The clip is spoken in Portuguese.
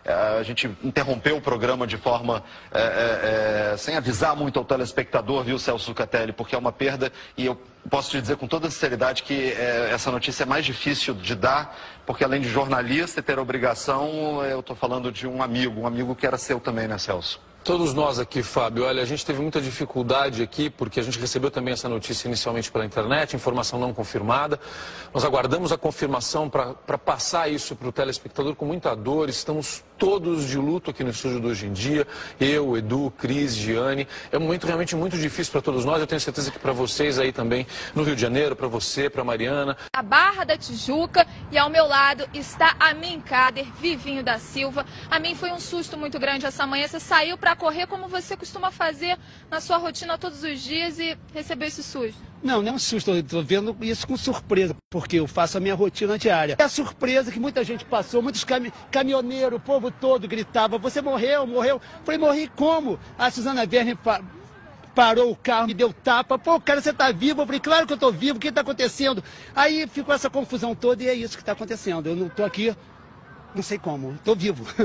A gente interrompeu o programa de forma sem avisar muito ao telespectador, viu, Celso Zucatelli, porque é uma perda e eu posso te dizer com toda sinceridade que essa notícia é mais difícil de dar, porque além de jornalista e ter obrigação, eu estou falando de um amigo que era seu também, né, Celso? Todos nós aqui, Fábio, olha, a gente teve muita dificuldade aqui, porque a gente recebeu também essa notícia inicialmente pela internet, informação não confirmada. Nós aguardamos a confirmação para passar isso para o telespectador com muita dor. Estamos todos de luto aqui no estúdio do Hoje em Dia. Eu, Edu, Cris, Giane. É um momento realmente muito difícil para todos nós. Eu tenho certeza que para vocês aí também, no Rio de Janeiro, para você, para Mariana. A Barra da Tijuca, e ao meu lado está a Min Kader, Vivinho da Silva. A Min, foi um susto muito grande essa manhã. Você saiu para correr como você costuma fazer na sua rotina todos os dias e recebeu esse susto? Não, não é um susto, eu estou vendo isso com surpresa, porque eu faço a minha rotina diária. É a surpresa que muita gente passou, muitos caminhoneiros, o povo todo gritava, você morreu, morreu. Falei, morri como? A Suzana Verne parou o carro, me deu tapa. Pô, cara, você está vivo? Eu falei, claro que eu estou vivo, o que está acontecendo? Aí ficou essa confusão toda e é isso que está acontecendo. Eu não estou aqui, não sei como, estou vivo.